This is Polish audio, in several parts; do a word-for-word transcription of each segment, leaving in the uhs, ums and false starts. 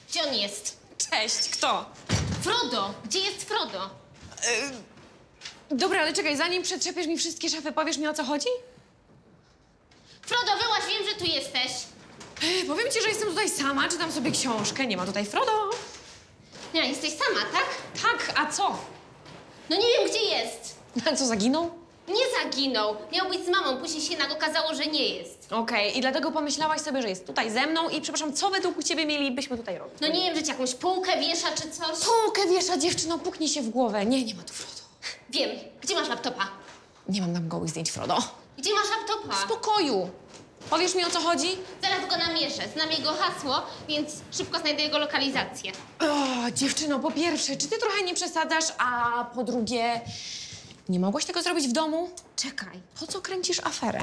Gdzie on jest? Cześć, kto? Frodo! Gdzie jest Frodo? Dobra, ale czekaj, zanim przetrzepiesz mi wszystkie szafy, powiesz mi, o co chodzi? Frodo, wyłaź, wiem, że tu jesteś. Ej, powiem ci, że jestem tutaj sama, czytam sobie książkę, nie ma tutaj Frodo. Nie, jesteś sama, tak? Tak, a co? No nie wiem, gdzie jest. A co, zaginął? Nie zaginął. Miał być z mamą, później się jednak okazało, że nie jest. Okej, i dlatego pomyślałaś sobie, że jest tutaj ze mną i przepraszam, co według ciebie mielibyśmy tutaj robić? No nie wiem, że ci jakąś półkę wiesza czy coś. Półkę wiesza, dziewczyno, puknij się w głowę. Nie, nie ma tu Frodo. Wiem. Gdzie masz laptopa? Nie mam tam gołych zdjęć Frodo. Gdzie masz laptopa? W spokoju. Powiesz mi, o co chodzi? Zaraz go namierzę. Znam jego hasło, więc szybko znajdę jego lokalizację. O, dziewczyno, po pierwsze, czy ty trochę nie przesadzasz, a po drugie, nie mogłaś tego zrobić w domu? Czekaj. Po co kręcisz aferę?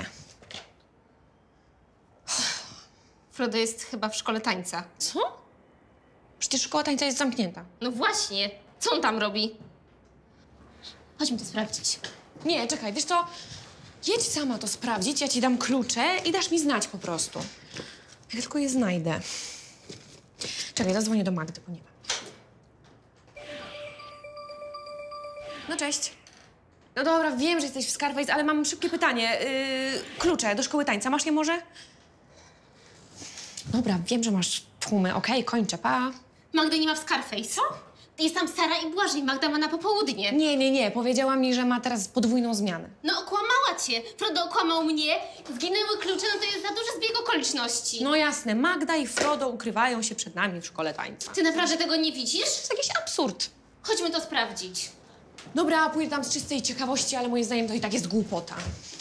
Frodo jest chyba w szkole tańca. Co? Przecież szkoła tańca jest zamknięta. No właśnie. Co on tam robi? Chodźmy to sprawdzić. Nie, czekaj, wiesz co? Jedź sama to sprawdzić, ja ci dam klucze i dasz mi znać po prostu. Ja tylko je znajdę. Czekaj, zadzwonię do Magdy, bo nie ma. No cześć. No dobra, wiem, że jesteś w Scarface, ale mam szybkie pytanie. Yy, klucze do szkoły tańca, masz je może? Dobra, wiem, że masz tłumy, okej, kończę, pa. Magdy nie ma w Scarface. Co? Jest tam Sara i Błażej. Magda ma na popołudnie. Nie, nie, nie, powiedziała mi, że ma teraz podwójną zmianę. No okłamała cię. Frodo okłamał mnie. Zginęły klucze, no to jest za duży zbieg okoliczności. No jasne, Magda i Frodo ukrywają się przed nami w szkole tańca. Ty naprawdę tego nie widzisz? To jest jakiś absurd. Chodźmy to sprawdzić. Dobra, pójdę tam z czystej ciekawości, ale moim zdaniem to i tak jest głupota.